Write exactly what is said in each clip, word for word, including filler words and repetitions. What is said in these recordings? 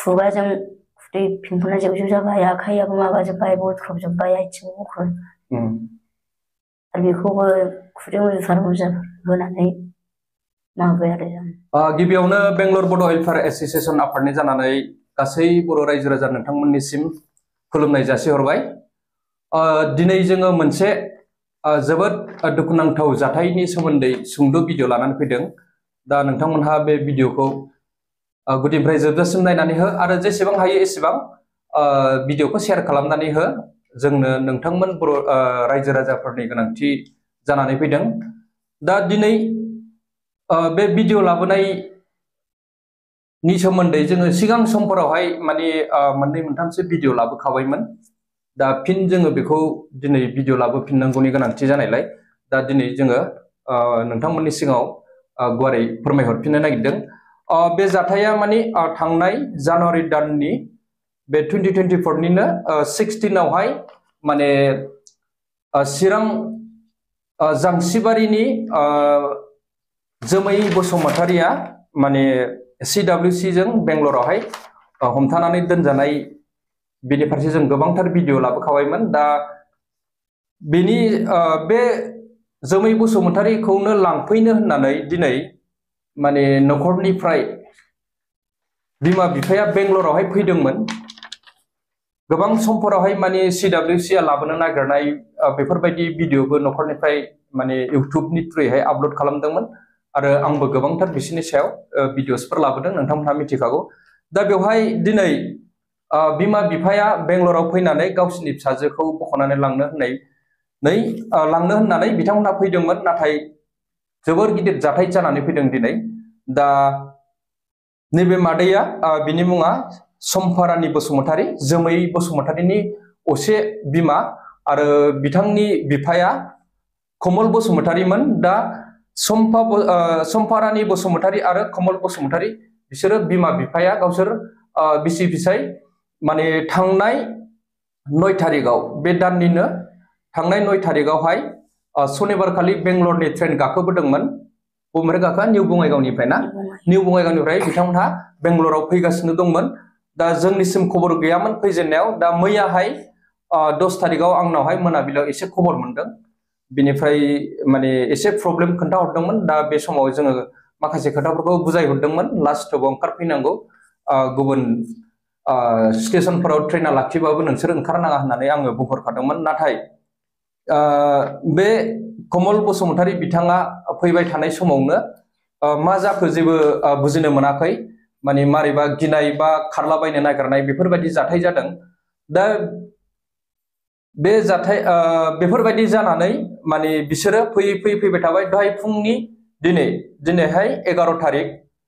खुगाजों खुदै पिम्पला जेव-जेव जाबाय, आखाइयाबो माबाजोब्बाय, बथ्रबजोब्बाय, आथिङाव मुखुर आरो बेखौबो खुदै मुलिफोर होनानै माबाय आरो जों। गिबियावनो बेंगलर बड' वेलफेयार एस'सिएशन आफादनि जानानै गासै बर' रायजो राजा नोंथांमोननिसिम खुलुमनाय जासिहरबाय। दिनै जोङो मोनसे जोबोद दुखुनांथाव जाथायनि सोमोन्दै सुंद' भिडिअ लानानै फैदों। दा नोंथांमोनहा बे भिडिअखौ गुदिनिफ्राय जोबजासिम नायनानै हो आरो जेसेबां हायो एसेबां भिडिअखौ शेयार खालामनानै हो। जोंनो नोंथांमोन बर' रायजो राजाफोरनि गोनांथि जानानै फैदों। दा दिनै बे भिडिअ लाबोनायनि सोमोन्दै जोङो सिगां समफोरावहाय माने मोननै मोनथामसो भिडिअ लाबोखाबायमोन। दा फिन जोङो बेखौ दिनै भिडिअ लाबोफिननांगौनि गोनांथि जानायलाय दा दिनै जोङो नोंथांमोननि सिगाङाव गुवारै फोरमायहरफिननो नागिरदों। बे जाथाया माने थांनाय जानुवारि दाननि बे टुवेन्टि टुवेन्टि फरनिनो सिक्सटिनावहाय माने चिरां जांसिबारिनि जोमै बसुमतारिया माने सि डाब्लिउ सि जों बेंगलरावहाय हमथानानै दोनजानाय बेनि फारसे जों गोबांथार भिडिअ लाबोखाबायमोन। दा बेनि बे जोमै बसुमतारिखौनो लांफैनो होननानै दिनै माने न'खरनिफ्राय बिमा बिफाया बेंगलरावहाय फैदोंमोन। गोबां समफोरावहाय माने सि डाब्लिउ सि आ लाबोनो नागिरनाय बेफोरबायदि भिडिअबो न'खरनिफ्राय माने इउटुबनि थ्रुयैहाय आपल'ड खालामदोंमोन आरो आंबो गोबांथार बिसोरनि सायाव भिडिअसफोर लाबोदों, नोंथांमोनहा मिथिखागौ। दा बेवहाय दिनै बिमा बिफाया बेंगलराव फैनानै गावसिनि फिसाजोखौ बख'नानै लांनो होननानै लांनो होननानै बिथांमोनहा फैदोंमोन। नाथाय जोबोर गिदिर जाथाय जानानै फैदों दिनै। दा नैबे मादैया बिनि मुङा सम्फारानि बसुमतारि, जोमै बसुमतारिनि असे बिमा आरो बिथांनि बिफाया कमल बसुमतारिमोन। दा सम्फारानि बसुमतारि आरो कमल बसुमतारि बिसोरो बिमा बिफाया गावसोर बिसि फिसाय माने थांनाय नय थारिखआव बे दाननिनो थांनाय नय थारिखआवहाय सनिबारखालि बेंगलरनि ट्रेन गाखोबोदोंमोन। बबेनिफ्राय गाखोआ? निउ बङाइगावनिफ्राय ना? निउ बङाइगावनिफ्राय बिथांमोनहा बेंगलराव फैगासिनो दंमोन। दा जोंनिसिम खबर गैयामोन फैजेननायाव। दा मैयाहाय दस थारिखआव आंनावहाय मोनाबिलियाव एसे खबर मोनदों। बिनिफ्राय माने एसे प्रब्लेम खोन्थाहरदोंमोन। दा बे समाव जोङो माखासे खोथाफोरखौ बुजायहरदोंमोन। लास्ट स्टपआव ओंखारफैनांगौ, गुबुन स्टेशनफोराव ट्रेना लाखिबाबो नोंसोर ओंखारनाङा होननानै आङो बुंहरखादोंमोन। नाथाय बे कमल बसुमतारि बिथाङा फैबाय थानाय समावनो मा जाखो जेबो बुजिनो मोनाखै। माने मारैबा गिनाय बा खारलाबायनो नागिरनाय बेफोरबायदि जाथाय जादों। दा बे जाथाय बेफोरबायदि जानानै माने बिसोरो फैयै फैयै फैबाय थाबाय। दहाय फुंनि दिनै दिनैहाय एगार' थारिख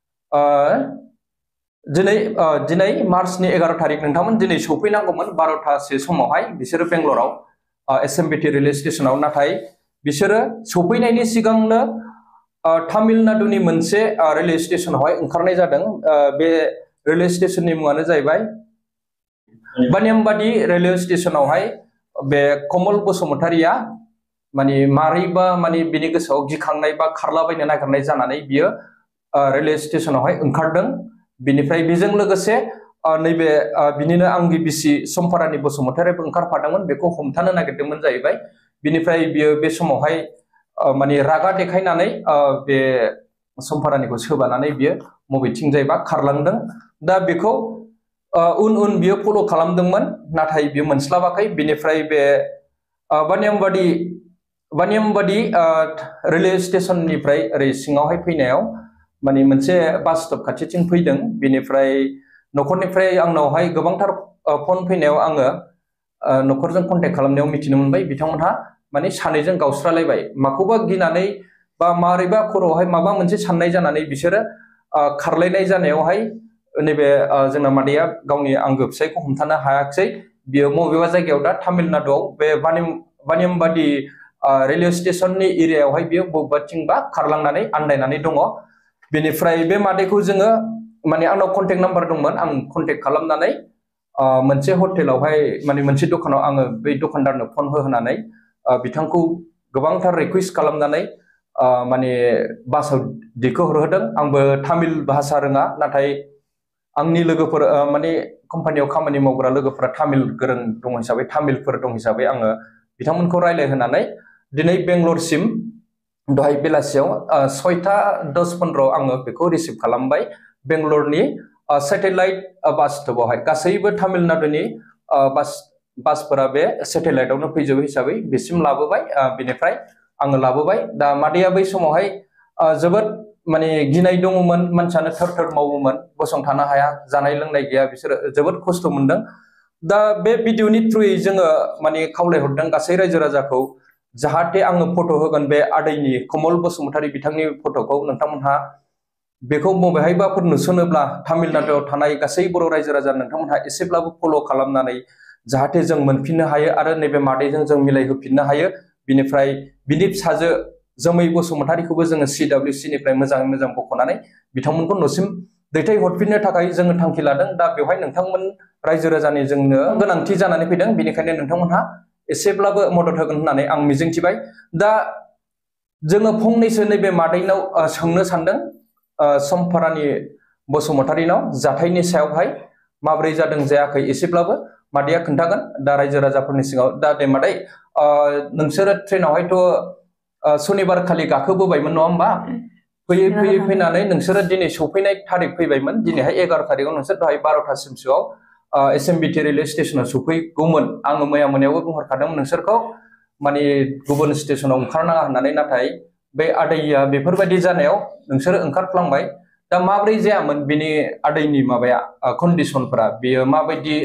दिनै दिनै मार्चनि एगार' थारिख नोंथांमोन दिनै सौफैनांगौमोन बार'थासो समावहाय बिसोरो बेंगलराव S M B T railway स्टेसनाव। नाथाय बिसोरो सौफैनायनि सिगांनो तामिलनाडुनि मोनसे रेलवे स्टेसनावहाय ओंखारनाय जादों। बे रेलवे स्टेसननि मुङानो जाहैबाय बानियामबादि रेलवे स्टेसनावहाय बे कमल बसुमतारिया माने मारैबा माने बिनि गोसोआव गिखांनाय बा खारलाबायनो नागिरनाय जानानै बियो रेलवे स्टेसनावहाय ओंखारदों। बिनिफ्राय बेजों लोगोसे नैबे बिनिनो आंगि बिसि सम्फारानि बसुमतारियाबो ओंखारफादोंमोन। बेखौ हमथानो नागिरदोंमोन जाहैबाय। बिनिफ्राय बियो बे समावहाय माने रागा देखायनानै बे सम्फारानिखौ सोबानानै बियो बबेथिंजायबा खारलांदों। दा बेखौ उन उन बियो फल' खालामदोंमोन, नाथाय बियो मोनस्लाबाखै। बिनिफ्राय बे बानियामबादि बानियामबादि रेलवे स्टेसननिफ्राय ओरै सिङावहाय फैनायाव माने मोनसे बास स्टप खाथिथिं फैदों। बिनिफ्राय न'खरनिफ्राय आंनावहाय गोबांथार फन फैनायाव आङो न'खरजों कन्टेक्ट खालामनायाव मिथिनो मोनबाय बिथांमोनहा माने सानैजों गावस्रालायबाय। माखौबा गिनानै बा मारैबा खर'आवहाय माबा मोनसे साननाय जानानै बिसोरो खारलायनाय जानायावहाय नैबे जोंना मादैया गावनि आंगो फिसायखौ हमथानो हायाखिसै। बियो बबेबा जायगायाव दा तामिलनाडुआव बे बानियामबादि रेलवे स्टेसननि एरियायावहाय बियो बबेबाथिंबा खारलांनानै आन्दायनानै दङ। बेनिफ्राय बे मादैखौ जोङो माने आंनाव कन्टेक्ट नाम्बार दंमोन। आं कन्टेक्ट खालामनानै मोनसे हटेलावहाय माने मोनसे दखानाव आङो बै दखानदारनो फन होनानै बिथांखौ गोबांथार रिकुवेस्ट खालामनानै माने बासाव दैखोहरहोदों। आंबो तामिल भाषा रोङा, नाथाय आंनि लोगोफोर माने कम्पानियाव खामानि मावग्रा लोगोफोरा तामिल गोरों दं हिसाबै तामिलफोर दं हिसाबै आङो बिथांमोनखौ रायलायहोनानै दिनै बेंगलरसिम दहाय बेलासियाव सयथा दस पन्द्र आङो बेखौ रिसिभ खालामबाय बेंगलरनि सेटेलाइट बास स्टपआवहाय गासैबो तामिलनाडुनि बास बासफोरा बे सेटेलाइटआवनो फैजोबो हिसाबै बिसिम लाबोबाय बिनिफ्राय आङो लाबोबाय दा मादैया बै समावहाय जोबोद माने गिनाय दङमोन मानसियानो थर थर मावोमोन गसंथानो हाया जानाय लोंनाय गैया बिसोरो जोबोद खस्थ' मोनदों दा बे भिडिअनि थ्रुयै जोङो माने खावलायहरदों गासै रायजो राजाखौ जाहाथे आङो फट' होगोन बे आदैनि कमल बसुमतारी बिथांनि फट'खौ नोंथांमोनहा बेखौ बबेहायबाफोर नुसनोब्ला तामिलनाडुआव थानाय गासै बर' रायजो राजा नोंथांमोनहा एसेब्लाबो फल' खालामनानै जाहाथे जों मोनफिननो हायो आरो नैबे मादैजों जों मिलायहोफिननो हायो बिनिफ्राय बिनि फिसाजो जोमै बसुमतारीखौबो जोङो सि डाब्लिउ सि निफ्राय मोजाङै मोजां बख'नानै बिथांमोनखौ न'सिम दैथाय हरफिननो थाखाय जोङो थांखि लादों दा बेवहाय नोंथांमोन रायजो राजानि जोंनो गोनांथि जानानै फैदों बेनिखायनो नोंथांमोनहा एसेब्लाबो मदद होगोन होननानै आं मिजिंथिबाय दा जोङो फंनैसो नैबे मादैनाव सोंनो सानदों समफारानि बसुमतारीनाव जाथायनि सायावहाय माबोरै जादों जायाखै एसेब्लाबो मादैया खोन्थागोन दा रायजो राजाफोरनि सिगाङाव दा दे मादै नोंसोरो ट्रेनावहायथ' सनिबार खालि गाखोबोबायमोन नङा होमबा फैयै फैयै फैनानै नोंसोरो दिनै सौफैनाय थारिख फैबायमोन दिनैहाय एगार' थारिखआव नोंसोर दहाय बार'थासिमसोआव S M B T railway स्टेसनाव सौफैगौमोन आङो मैया मोनायावबो बुंहरखादोंमोन नोंसोरखौ माने गुबुन स्टेसनाव ओंखारनाङा होननानै नाथाय बे आदैया बेफोरबायदि जानायाव नोंसोर ओंखारफ्लांबाय दा माब्रै जायामोन बिनि आदैनि माबाया कन्डिसनफोरा बेयो माबायदि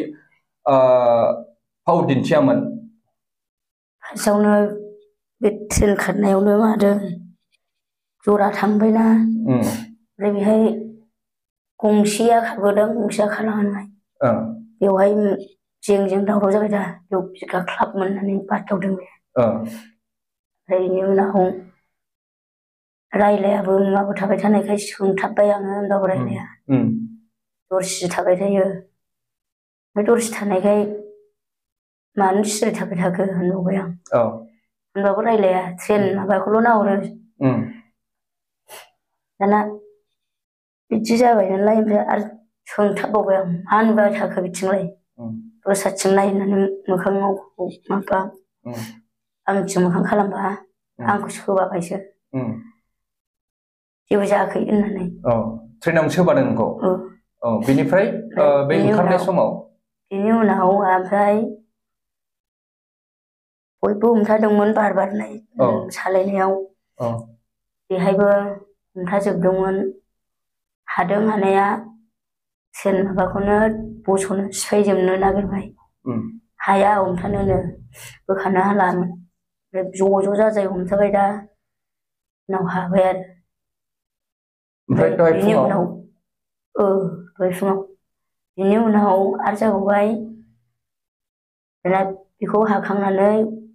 फाव दिन्थियामोन फार्स्टआवनो बे ट्रेन खारनायावनो मादों जरा थांबायना ओमफ्राय बेहाय गंसेया खारबोदों गंसेया खारलांनाय बेवहाय जेंजों दावराव जाबाय दा बेयाव बिगा क्लाब मोननानै बाथावदों बे ओमफ्राय बेनि उनाव रायलायाबो मुवाबो थाबाय थानायखाय सोंथाबबाय आङो होमबाबो रायलाया दरसि थाबाय थायो ओमफ्राय दरसि थानायखाय मानो सिरि थाबाय थाखो होनबावबाय आं होनबाबो रायलाया ट्रेन माबाखौल' नाहरो दाना बिदि जाबाय नालाय ओमफ्राय आरो सोंथाबबावबाय आं मा नुबाय थाखो बिथिंलाय दस्राथिं नायनानै मोखाङाव माबा आंथिं मोखां खालामबा आंखौ सोबाबायसो जेबो जायाखै होननानै ट्रेनावनो सोबादों नोंखौ बेनिफ्राय बे ओंखारनाय समाव बेनि उनाव ओमफ्राय बयबो हमथादोंमोन बार बारनाय सालायनायाव बेहायबो हमथाजोबदोंमोन हादों हानाया ट्रेन माबाखौनो बस'नो सिफायजोबनो नागिरबाय हाया हमथानोनो बोखानो हालामोन ओमफ्राय ज' ज' जाजाय हमथाबाय दा उनाव हाबाय आरो ओमफ्राय बिनि उनाव दहाय फुङाव बिनि उनाव आरो जाबावबाय दाना बेखौ हाखांनानै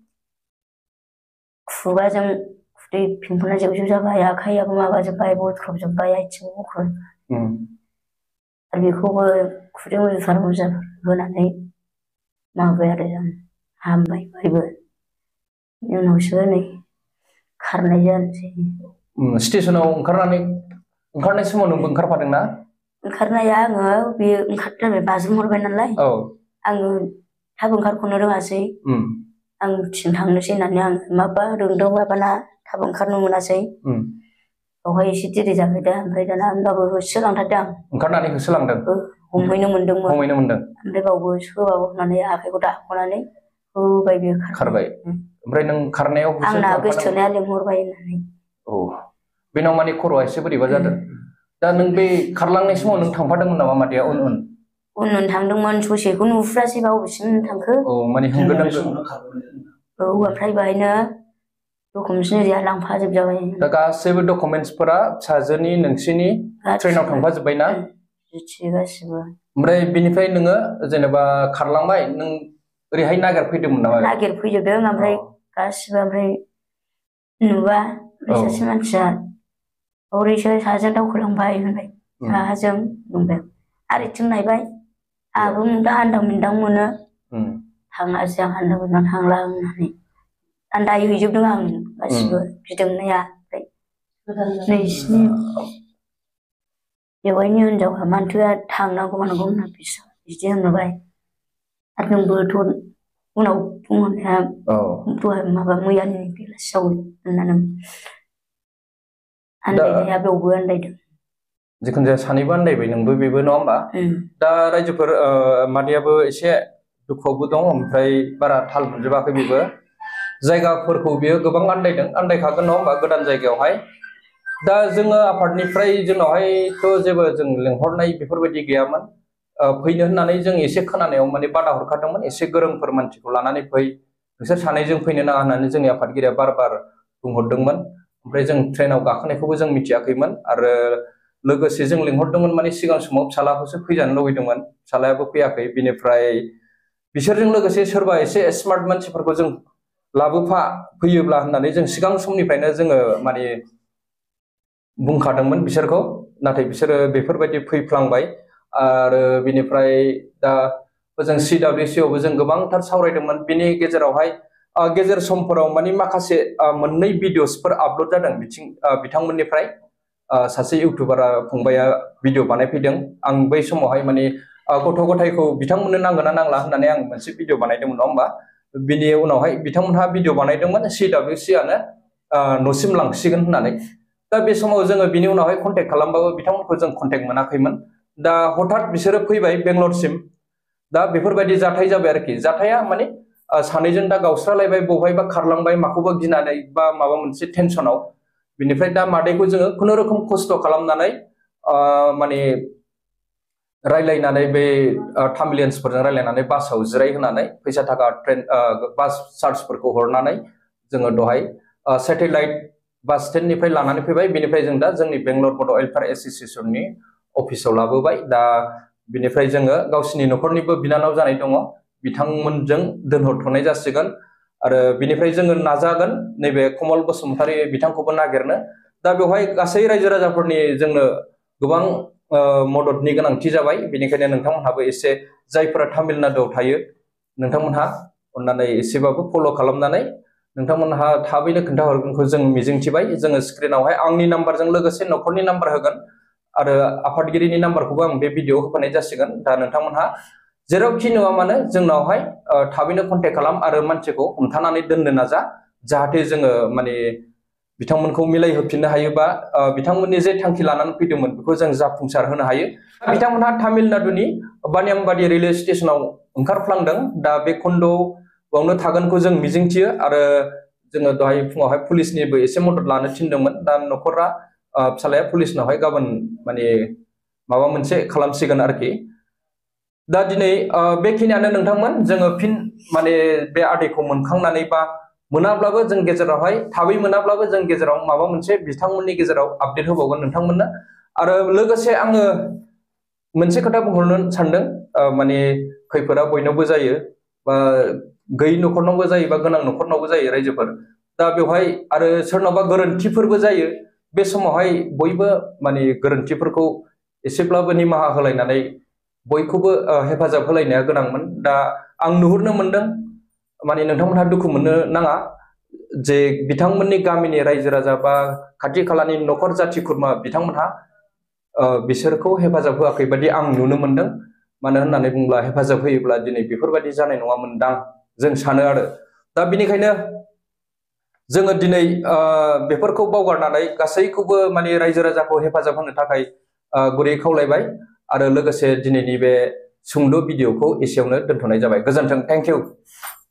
खुगाजों खुदै फिंफोना जेव जेव जाबाय आखाइयाबो माबाजोब्बाय बथ्रबजोब्बाय आथिं बख्रब आरो बेखौबो खुदै मुजुफार मुजाफार होनानै माबाय आरो जों हामबाय बायबो बेनि उनावसो नै खारनाय जानोसै स्टेसनाव ओंखारनानै ओंखारनाय समाव नोंबो ओंखारफादोंना ओंखारनाया आङो बे ओंखारथारबाय बाज्रुम हरबाय नालाय आङो थाब ओंखारख'नो रोङासै आं थिं थांनोसै होननानै आं माबा रोंदाव माबाना थाब ओंखारनो मोनासै बेवहाय एसे देरि जाबाय दा ओमफ्राय दाना होनबाबो होसोलांथारदों आं ओंखारनानै होसोलांदों हमहैनो मोनदोंमोन हमहैनो मोनदों ओमफ्राय बावबो सोबाबो होननानै आखाइखौ दाख'नानै होबाय बेयो खारबाय ओमफ्राय नों खारनायाव आंना गोसोथोनाया लिंहरबाय होननानै औ बेनाव माने खर'आ एसे बोरैबा जादों दा नों बे खारलांनाय समाव नों थांफादोंमोन नामा मादैया उन उन उन उन थांदोंमोन ससेखौ नुहुरासै बबेसिम थांखो औ माने होंगो दोंगो औ ओमफ्राय बेहायनो डकुमेन्ट्स एरिया लांफाजोबजाबाय दा गासैबो डकुमेन्ट्सफोरा फिसाजोनि नोंसिनि ट्रेनाव थांफाजोब्बाय ना गासिबो ओमफ्राय बिनिफ्राय नोङो जेनेबा खारलांबाय नों ओरैहाय नागिरफैदोंमोन नामा नागिरफैजोबदों ओमफ्राय गासिबो ओमफ्राय नुबा सासे मानसिया हरैसो साहाजों दावखोलांबाय होनबाय साहाजों बुंबाय आरो बिथिं नायबाय आंहाबो मोनदां आन्दां मोनदां मोनो थाङासै आं आन्दां मोनदां थांला होननानै आन्दायहैजोबदों आं गासिबो गिदिंनाया ओमफ्राय नैसिनि बेवाइनि हिनजावा मानोथो थांनांगौ मानांगौ होनना बिदि होनबाय आरो नोंबोथ' उनाव बुंहरनाया दहाय माबा मैयानि बेलासियाव होननानै आन्दायनाया बेवबो आन्दायदों जिखुनु जाया सानैबो आन्दायबाय नोंबो बेबो नङा होमबा दा रायजोफोर मादैयाबो एसे दुखुआवबो दं ओमफ्राय बारा थाल मोनजोबाखै बेबो जायगाफोरखौ बियो गोबां आन्दायदों आन्दायखागोन नङा होमबा गोदान जायगायावहाय दा जोङो आफादनिफ्राय जोंनावहायथ' जेबो जों लेंहरनाय बेफोरबायदि गैयामोन फैनो होननानै जों एसे खोनानायाव माने बादा हरखादोंमोन एसे गोरोंफोर मानसिखौ लानानै फै नोंसोर सानैजों फैनो नाङा होननानै जोंनि आफादगिरिया बार बार बुंहरदोंमोन ओमफ्राय जों ट्रेनाव गाखोनायखौबो जों मिथियाखैमोन आरो लोगोसे जों लिंहरदोंमोन माने सिगां समाव फिसालाखौसो फैजानो लुबैदोंमोन फिसालायाबो फैयाखै बिनिफ्राय बिसोरजों लोगोसे सोरबा एसे स्मार्ट मानसिफोरखौ जों लाबोफा फैयोब्ला होननानै जों सिगां समनिफ्रायनो जोङो माने बुंखादोंमोन बिसोरखौ नाथाय बिसोरो बेफोरबायदि फैफ्लांबाय आरो बिनिफ्राय दा जों सि डब्लिउ सि आवबो जों गोबांथार सावरायदोंमोन बिनि गेजेरावहाय गेजेर समफोराव माने माखासे मोननै भिडिअसफोर आपलड जादों बिथिं बिथांमोननिफ्राय सासे इउटुबारा फंबाया भिडिअ बानायफैदों आं बै समावहाय माने गथ' गथायखौ बिथांमोननो नांगोना नांला होननानै आं मोनसे भिडिअ बानायदोंमोन नङा होमबा बिनि उनावहाय बिथांमोनहा भिडिअ बानायदोंमोन सि डब्लिउ सि आनो न'सिम लांसिगोन होननानै दा बे समाव जोङो बिनि उनावहाय कन्टेक्ट खालामबाबो बिथांमोनखौ जों कन्टेक्ट मोनाखैमोन दा हठाৎ बिसोरो फैबाय बेंगलरसिम दा बेफोरबायदि जाथाय जाबाय आरोखि जाथाया माने सानैजों दा गावस्रालायबाय बबेहायबा खारलांबाय माखौबा गिनानै बा माबा मोनसे टेनसनाव बिनिफ्राय दा मादैखौ जोङो खुनुरुखुम खस्थ' खालामनानै माने रायलायनानै बे तामिलियान्सफोरजों रायलायनानै बासाव जिरायहोनानै फैसा थाखा ट्रेन बास चार्जफोरखौ हरनानै जोङो दहाय सेटेलाइट बास स्टेन्डनिफ्राय लानानै फैबाय बिनिफ्राय जों दा जोंनि बेंगलर बड' वेलफेयार एस'सिएशननि अफिसाव लाबोबाय दा बिनिफ्राय जोङो गावसिनि न'खरनिबो बिनानाव जानाय दङ बिथांमोनजों दोनहरथ'नाय जासिगोन आरो बिनिफ्राय जोङो नाजागोन नैबे कमल बसुमतारी बिथांखौबो नागिरनो दा बेवहाय गासै रायजो राजाफोरनि जोंनो गोबां मददनि गोनांथि जाबाय बेनिखायनो नोंथांमोनहाबो एसे जायफोरा तामिलनाडुआव थायो नोंथांमोनहा अननानै एसेबाबो फल' खालामनानै नोंथांमोनहा थाबैनो खोन्थाहरगोनखौ जों मिजिंथिबाय जोङो स्क्रिनावहाय आंनि नाम्बारजों लोगोसे न'खरनि नाम्बार होगोन आरो आफादगिरिनि नाम्बारखौबो आं बे भिडिअ होफानाय जासिगोन दा नोंथांमोनहा जेरावखि नङा मानो जोंनावहाय थाबैनो कन्टेक्ट खालाम आरो मानसिखौ हमथानानै दोननो नाजा जाहाथे जोङो माने बिथांमोनखौ मिलायहोफिननो हायो बा बिथांमोननि जे थांखि लानानै फैदोंमोन बेखौ जों जाफुंसार होनो हायो बिथांमोनहा तामिलनाडुनि बानियामबादि रेलवे स्टेसनाव ओंखारफ्लांदों दा बे खन्द'आवनो थागोनखौ जों मिजिंथियो आरो जोङो दहाय फुङावहाय पुलिसनिबो एसे मदद लानो थिनदोंमोन दा न'खरा फिसालाया पुलिसनावहाय गाबोन माने माबा मोनसे खालामसिगोन आरोखि दा दिनै बेखिनियानो नोंथांमोन जोङो फिन माने बे आदैखौ मोनखांनानै बा मोनाब्लाबो जों गेजेरावहाय थाबै मोनाब्लाबो जों गेजेराव माबा मोनसे बिथांमोननि गेजेराव आपडेट होबावगोन नोंथांमोननो आरो लोगोसे आङो मोनसे खोथा बुंहरनो सानदों माने खैफोदा बयनावबो जायो बा गैयै न'खरनावबो जायो बा गोनां न'खरनावबो जायो रायजोफोर दा बेवहाय आरो सोरनावबा गोरोन्थिफोरबो जायो बे समावहाय बयबो माने गोरोन्थिफोरखौ एसेब्लाबो निमाहा होलायनानै बयखौबो हेफाजाब होलायनाया गोनांमोन दा आं नुहुरनो मोनदों माने नोंथांमोनहा दुखु मोननो नाङा जे बिथांमोननि गामिनि रायजो राजा बा खाथि खालानि न'खर जाथि खुरमा बिथांमोनहा बिसोरखौ हेफाजाब होआखै बादि आं नुनो मोनदों मानो होननानै बुङोब्ला हेफाजाब होयोब्ला दिनै बेफोरबायदि जानाय नङामोनदां जों सानो आरो दा बेनिखायनो जोङो दिनै बेफोरखौ बावगारनानै गासैखौबो माने रायजो राजाखौ हेफाजाब होनो थाखाय गुरै खावलायबाय आरो लोगोसे दिनैनि बे सुंद' भिडिअखौ एसेयावनो दोनथ'नाय जाबाय गोजोन्थों थेंक इउ